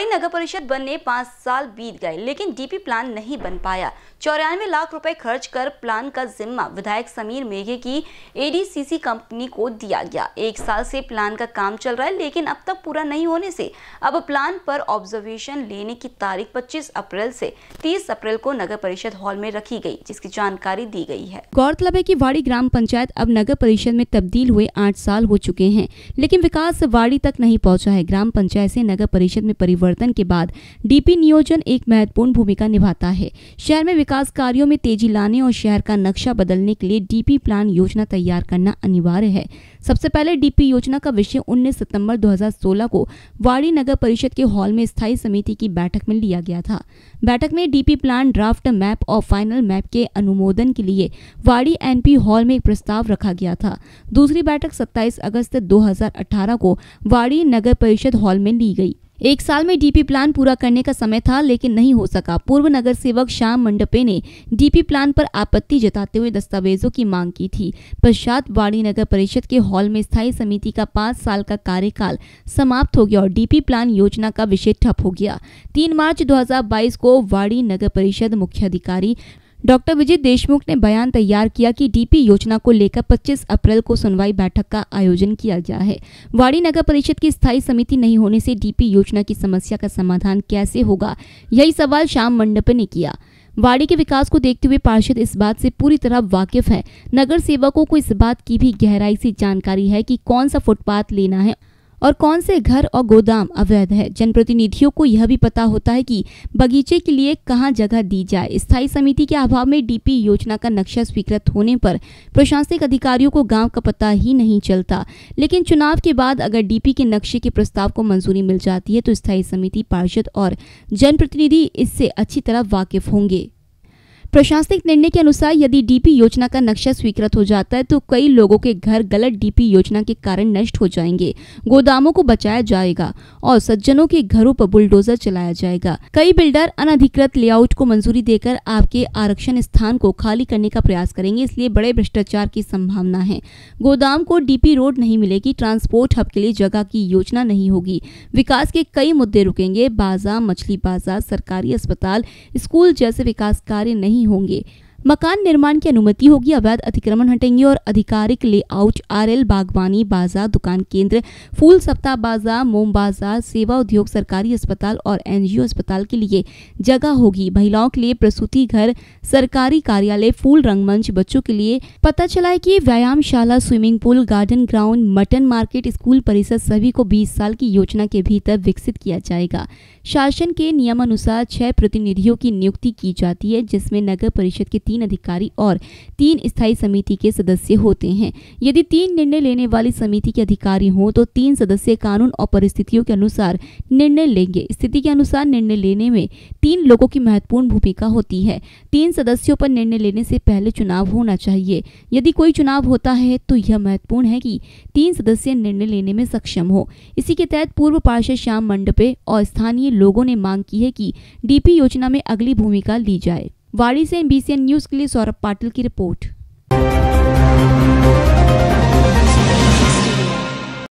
नगर परिषद बनने 5 साल बीत गए, लेकिन डीपी प्लान नहीं बन पाया। 94 लाख रुपए खर्च कर प्लान का जिम्मा विधायक समीर मेघे की एडीसीसी कंपनी को दिया गया। 1 साल से प्लान का काम चल रहा है, लेकिन अब तक पूरा नहीं होने से अब प्लान पर ऑब्जर्वेशन लेने की तारीख 25 अप्रैल से 30 अप्रैल को नगर परिषद हॉल में रखी गई, जिसकी जानकारी दी गई है। गौरतलब है कि वाड़ी ग्राम पंचायत अब नगर परिषद में तब्दील हुए 8 साल हो चुके हैं, लेकिन विकास वाड़ी तक नहीं पहुंचा है। ग्राम पंचायत से नगर परिषद में परिवर्तन के बाद डीपी नियोजन एक महत्वपूर्ण भूमिका निभाता है। शहर में विकास कार्यों में तेजी लाने और शहर का नक्शा बदलने के लिए डीपी प्लान योजना तैयार करना अनिवार्य है। सबसे पहले डीपी योजना का विषय 19 सितंबर 2016 को वाड़ी नगर परिषद के हॉल में स्थायी समिति की बैठक में लिया गया था। बैठक में डीपी प्लान, ड्राफ्ट मैप और फाइनल मैप के अनुमोदन के लिए वाड़ी एनपी हॉल में एक प्रस्ताव रखा गया था। दूसरी बैठक 27 अगस्त 2018 को वाड़ी नगर परिषद हॉल में ली गई। 1 साल में डीपी प्लान पूरा करने का समय था, लेकिन नहीं हो सका। पूर्व नगर सेवक श्याम मंडपे ने डीपी प्लान पर आपत्ति जताते हुए दस्तावेजों की मांग की थी। पश्चात वाड़ी नगर परिषद के हॉल में स्थायी समिति का 5 साल का कार्यकाल समाप्त हो गया और डीपी प्लान योजना का विषय ठप हो गया। 3 मार्च 2022 को वाड़ी नगर परिषद मुख्याधिकारी डॉक्टर विजय देशमुख ने बयान तैयार किया कि डीपी योजना को लेकर 25 अप्रैल को सुनवाई बैठक का आयोजन किया गया है। वाड़ी नगर परिषद की स्थायी समिति नहीं होने से डीपी योजना की समस्या का समाधान कैसे होगा, यही सवाल श्याम मंडपे ने किया। वाड़ी के विकास को देखते हुए पार्षद इस बात से पूरी तरह वाकिफ है। नगर सेवकों को इस बात की भी गहराई से जानकारी है कि कौन सा फुटपाथ लेना है और कौन से घर और गोदाम अवैध है। जनप्रतिनिधियों को यह भी पता होता है कि बगीचे के लिए कहां जगह दी जाए। स्थायी समिति के अभाव में डीपी योजना का नक्शा स्वीकृत होने पर प्रशासनिक अधिकारियों को गांव का पता ही नहीं चलता, लेकिन चुनाव के बाद अगर डीपी के नक्शे के प्रस्ताव को मंजूरी मिल जाती है तो स्थायी समिति, पार्षद और जनप्रतिनिधि इससे अच्छी तरह वाकिफ होंगे। प्रशासनिक निर्णय के अनुसार यदि डीपी योजना का नक्शा स्वीकृत हो जाता है तो कई लोगों के घर गलत डीपी योजना के कारण नष्ट हो जाएंगे, गोदामों को बचाया जाएगा और सज्जनों के घरों पर बुलडोजर चलाया जाएगा। कई बिल्डर अनधिकृत लेआउट को मंजूरी देकर आपके आरक्षण स्थान को खाली करने का प्रयास करेंगे, इसलिए बड़े भ्रष्टाचार की संभावना है। गोदाम को डीपी रोड नहीं मिलेगी, ट्रांसपोर्ट हब के लिए जगह की योजना नहीं होगी, विकास के कई मुद्दे रुकेंगे। बाजार, मछली बाजार, सरकारी अस्पताल, स्कूल जैसे विकास कार्य नहीं होंगे। मकान निर्माण की अनुमति होगी, अवैध अतिक्रमण हटेंगे और आधिकारिक लेआउट, आरएल, बागवानी, बाजार, दुकान केंद्र, फूल सप्ताह बाजार, मोम बाजार, सेवा उद्योग, सरकारी अस्पताल और एनजीओ अस्पताल के लिए जगह होगी। महिलाओं के लिए प्रसूति घर, सरकारी कार्यालय, फूल रंगमंच, बच्चों के लिए पता चला है कि व्यायामशाला, swimming pool, garden ground, mutton market, school परिसर सभी को 20 साल की योजना के भीतर विकसित किया जाएगा। शासन के नियमानुसार 6 प्रतिनिधियों की नियुक्ति की जाती है, जिसमें नगर परिषद के 3 अधिकारी और 3 स्थायी समिति के सदस्य होते हैं। यदि 3 निर्णय लेने वाली समिति के अधिकारी हों तो 3 सदस्य कानून और परिस्थितियों के अनुसार निर्णय लेंगे। स्थिति के अनुसार निर्णय लेने में 3 लोगों की महत्वपूर्ण भूमिका होती है। 3 सदस्यों पर निर्णय लेने से पहले चुनाव होना चाहिए। यदि कोई चुनाव होता है तो यह महत्वपूर्ण है कि 3 सदस्य निर्णय लेने में सक्षम हो। इसी के तहत पूर्व पार्षद श्याम मंडपे और स्थानीय लोगों ने मांग की है कि डीपी योजना में अगली भूमिका ली जाए। वाड़ी से एमबीसीएन न्यूज के लिए सौरभ पाटिल की रिपोर्ट।